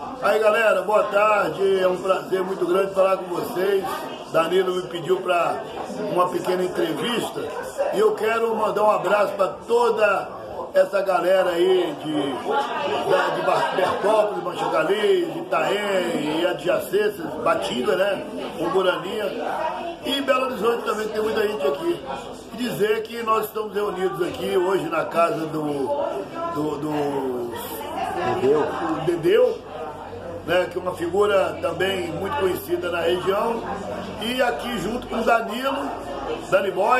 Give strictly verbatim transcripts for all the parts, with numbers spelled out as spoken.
Aí galera, boa tarde, é um prazer muito grande falar com vocês. Danilo me pediu para uma pequena entrevista e eu quero mandar um abraço para toda essa galera aí de, de Bertópolis, Manchacalês, Itaém e adjacências, Batinga, né, Umuraninha e Belo Horizonte também, tem muita gente aqui. E dizer que nós estamos reunidos aqui hoje na casa do, do, do Dedeu, Dedeu, né, que é uma figura também muito conhecida na região, e aqui junto com o Danilo, Dani Boy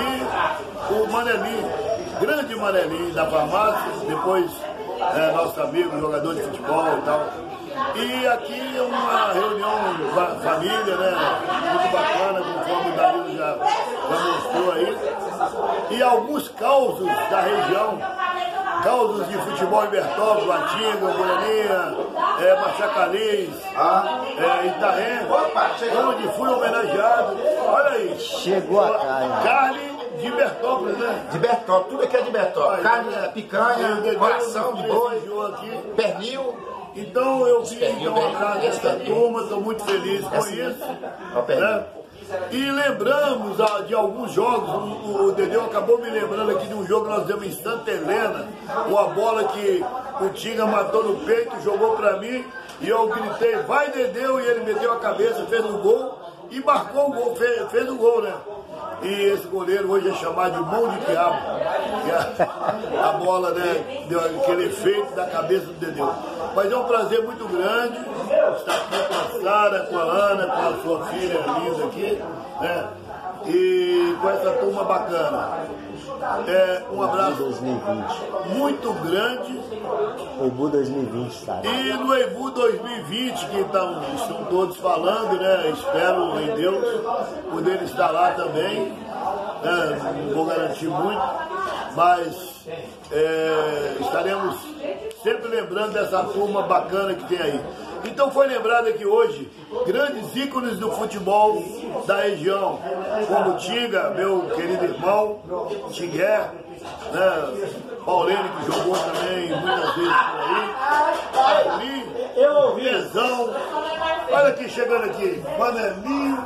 e o Manelinho, grande Manelinho da farmácia, depois é, nosso amigo, jogador de futebol e tal. E aqui é uma reunião família, né, muito bacana, conforme o Danilo já, já mostrou aí. E alguns causos da região, causos de futebol em Bertópolis, Batinga, Umuraninha, é, Manchacalês, ah. é, Itaém, onde fui homenageado. Olha aí. Chegou a carne. Carne de Bertópolis, né? De Bertópolis, tudo aqui é de Bertópolis. Carne, picanha, coração de boi, pernil. Então eu vim então a casa dessa turma, estou muito feliz com isso. Né? E lembramos de alguns jogos, o, o Dedeu acabou me lembrando aqui de um jogo que nós demos em Santa Helena, uma bola que o Tinga matou no peito, jogou para mim, e eu gritei, vai Dedeu, e ele meteu a cabeça, fez o gol, e marcou o gol, fez, fez o gol, né? E esse goleiro hoje é chamado de mão de diabo, que a, a bola, né, deu aquele efeito da cabeça do Dedeu. Mas é um prazer muito grande estar aqui com a Sara, com a Ana, com a sua filha linda aqui, né? E com essa turma bacana. É, um abraço dois mil e vinte. Muito grande. Eibu dois mil e vinte, sabe? E no Eibu dois mil e vinte, que estão, estão todos falando, né? Espero em Deus poder estar lá também. Né? Não vou garantir muito, mas é, estaremos sempre lembrando dessa turma bacana que tem aí. Então foi lembrado aqui hoje grandes ícones do futebol da região, como Tinga, meu querido irmão, Tingué, né? Paulene, que jogou também muitas vezes por aí, Ali, Pezão, olha aqui chegando aqui, Manelinho.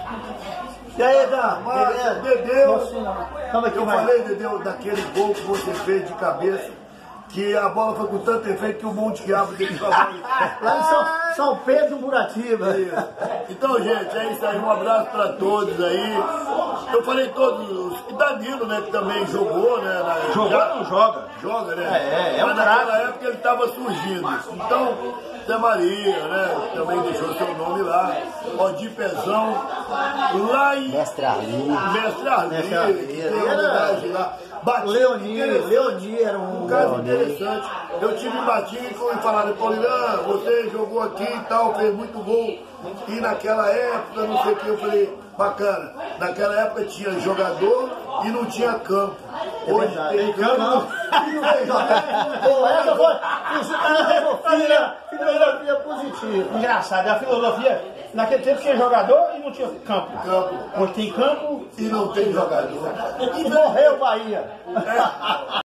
E aí, Dan? Mas, Dedeu, Calma aqui, eu vai. falei, Dedeu, daquele gol que você fez de cabeça, que a bola foi com tanto efeito que o monte de diabo dele ficou lá em São, São Pedro do Muratiba. Então, gente, é isso aí. Um abraço para todos aí. Eu falei todos. E Danilo, né, que também jogou, né? Na, jogou já, ou não joga? Joga, né? É, é, é Mas um naquela craque. época ele estava surgindo. Então, Zé Maria, né? Também deixou seu nome lá. Odir Pezão. Lá em. Mestre Arlindo. Mestre Arlindo. Que tem uma homenagem lá. Batinga, Leoni, Leoni era um, um caso Leoni. interessante. Eu tive em Batinga e falaram, Paulinã, você jogou aqui e tal, fez muito gol. E naquela época, não sei o que, eu falei, bacana. Naquela época tinha jogador e não tinha campo. Hoje é tem campo e não tem Pô, essa foi filosofia positiva. Engraçado, é a filosofia. Naquele tempo tinha jogador e não tinha campo. campo Hoje tem campo e não tem jogador. E morreu Bahia. É.